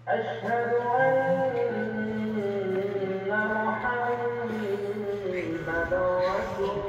أشهد أن محمدا رسول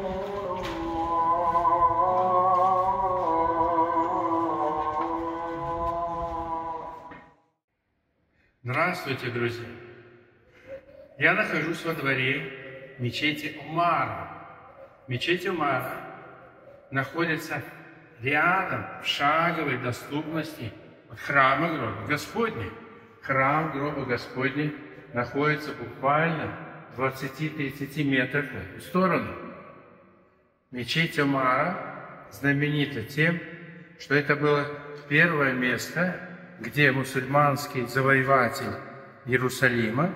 Здравствуйте, друзья! Я нахожусь во дворе мечети Умара. Мечеть Умара находится рядом, в шаговой доступности от храма Гроба Господня. Храм Гроба Господня находится буквально в 20-30 метрах в эту сторону. Мечеть Умара знаменита тем, что это было первое место, где мусульманский завоеватель Иерусалима,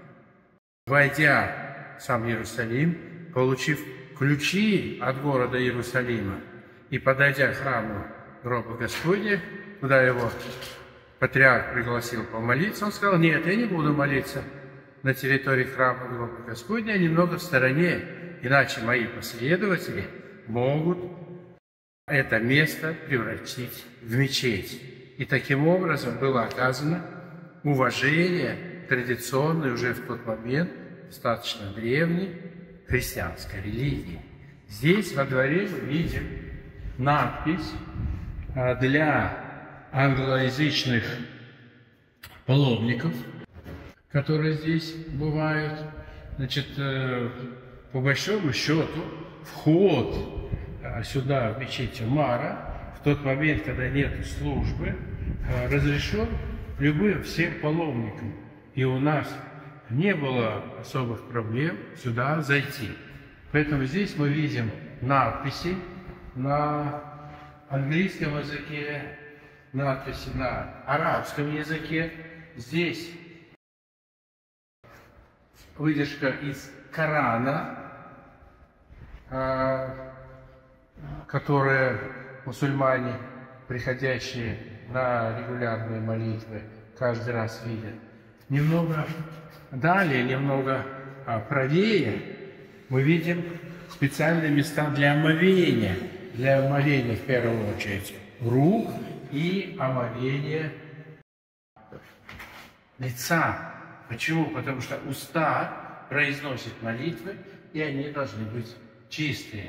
войдя в сам Иерусалим, получив ключи от города Иерусалима и подойдя к храму Гроба Господня, куда его патриарх пригласил помолиться, он сказал: нет, я не буду молиться на территории храма Гроба Господня, немного в стороне, иначе мои последователи могут это место превратить в мечеть. И таким образом было оказано уважение традиционной уже в тот момент достаточно древней христианской религии. Здесь во дворе мы видим надпись для англоязычных паломников, которые здесь бывают. Значит, по большому счету, вход сюда, в мечеть Умара, в тот момент, когда нет службы, разрешен всем паломникам. И у нас не было особых проблем сюда зайти. Поэтому здесь мы видим надписи на английском языке, надписи на арабском языке. Здесь выдержка из Корана, которая мусульмане, приходящие на регулярные молитвы, каждый раз видят. Немного далее, немного правее, мы видим специальные места для омовения. Для омовения, в первую очередь, рук и омовения лица. Почему? Потому что уста произносят молитвы, и они должны быть чистые.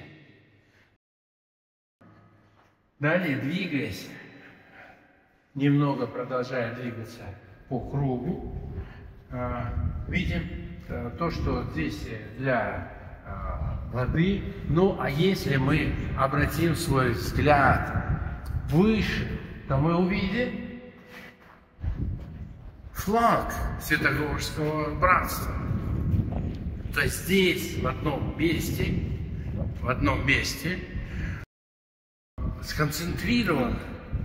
Далее, двигаясь, немного продолжая двигаться по кругу, видим то, что здесь для воды. Ну, а если мы обратим свой взгляд выше, то мы увидим флаг Святогорского братства. То есть здесь, в одном месте сконцентрирован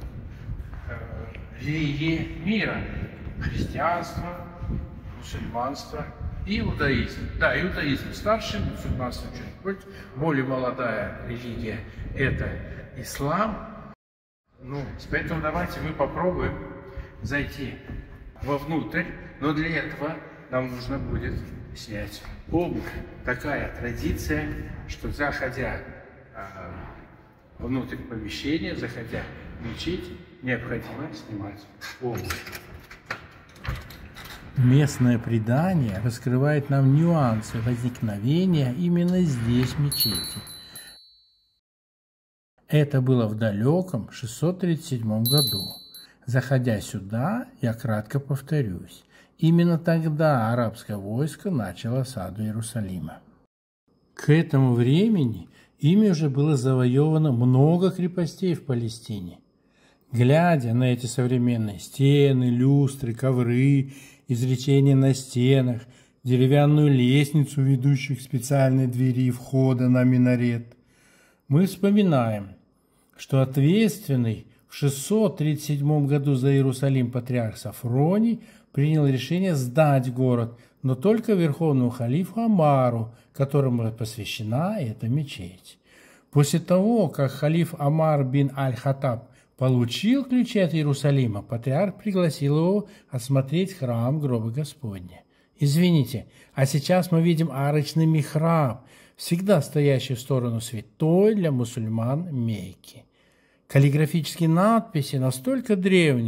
религии мира: христианство, мусульманство и иудаизм. Да, иудаизм старший, мусульманство чуть больше, более молодая религия – это ислам. Ну, поэтому давайте мы попробуем зайти вовнутрь, но для этого нам нужно будет снять обувь. Такая традиция, что заходя внутрь помещения, заходя в мечеть, необходимо снимать обувь. Местное предание раскрывает нам нюансы возникновения именно здесь мечети. Это было в далеком 637 году. Заходя сюда, я кратко повторюсь, именно тогда арабское войско начало осаду Иерусалима. К этому времени ими уже было завоевано много крепостей в Палестине. Глядя на эти современные стены, люстры, ковры, изречения на стенах, деревянную лестницу, ведущую к специальной двери входа на минарет, мы вспоминаем, что ответственный в 637 году за Иерусалим патриарх Сафроний принял решение сдать город, но только верховному халифу Омару, которому посвящена эта мечеть. После того, как халиф Омар бин Аль-Хаттаб получил ключи от Иерусалима, патриарх пригласил его осмотреть храм Гроба Господня. Извините, а сейчас мы видим арочный михраб, всегда стоящий в сторону святой для мусульман Мекки. Каллиграфические надписи настолько древние,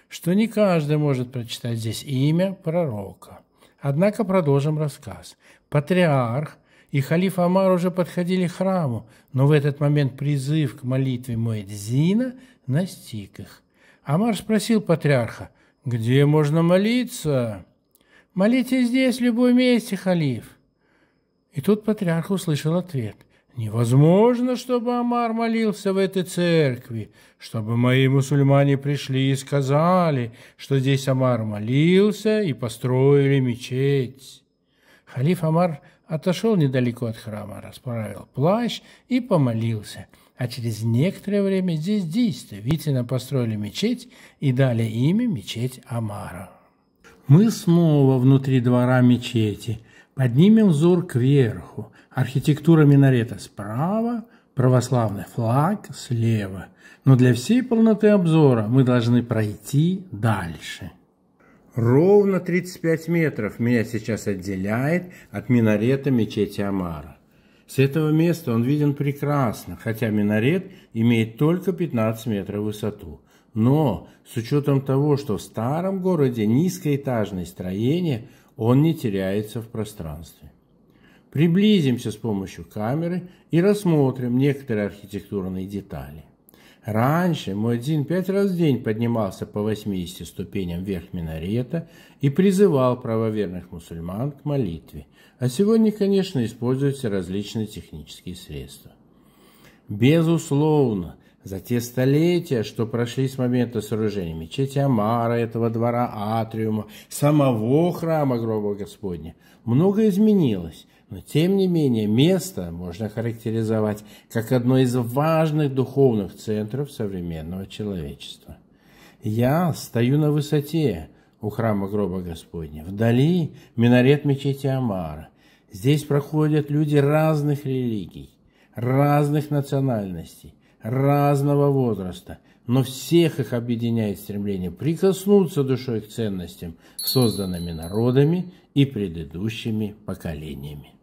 что не каждый может прочитать здесь имя пророка. Однако продолжим рассказ. Патриарх и халиф Омар уже подходили к храму, но в этот момент призыв к молитве Муэдзина настиг их. Омар спросил патриарха: «Где можно молиться?» «Молитесь здесь, в любом месте, халиф». И тут патриарх услышал ответ: «Невозможно, чтобы Омар молился в этой церкви, чтобы мои мусульмане пришли и сказали, что здесь Омар молился и построили мечеть». Халиф Омар отошел недалеко от храма, расправил плащ и помолился. А через некоторое время здесь действительно построили мечеть и дали имя мечеть Омара. Мы снова внутри двора мечети. Поднимем взор кверху. Архитектура минарета справа, православный флаг слева. Но для всей полноты обзора мы должны пройти дальше. Ровно 35 метров меня сейчас отделяет от минарета мечети Омара. С этого места он виден прекрасно, хотя минарет имеет только 15 метров в высоту. Но с учетом того, что в старом городе низкоэтажные строения, он не теряется в пространстве. Приблизимся с помощью камеры и рассмотрим некоторые архитектурные детали. Раньше Муэдзин 5 раз в день поднимался по 80 ступеням вверх минарета и призывал правоверных мусульман к молитве. А сегодня, конечно, используются различные технические средства. Безусловно, за те столетия, что прошли с момента сооружения мечети Омара, этого двора атриума, самого храма Гроба Господня, многое изменилось. Но, тем не менее, место можно характеризовать как одно из важных духовных центров современного человечества. Я стою на высоте у храма Гроба Господня. Вдали минарет мечети Омара. Здесь проходят люди разных религий, разных национальностей, разного возраста, но всех их объединяет стремление прикоснуться душой к ценностям, созданными народами и предыдущими поколениями.